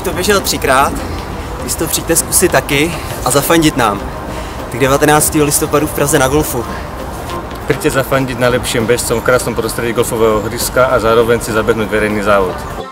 to běžel 3krát, vy to přijďte zkusit taky a zafandit nám. Tak 19. listopadu v Praze na golfu. Príďte zafandit najlepším bežcom v krásnom prostredí golfového hřiska a zároveň si zabehnúť verejný závod.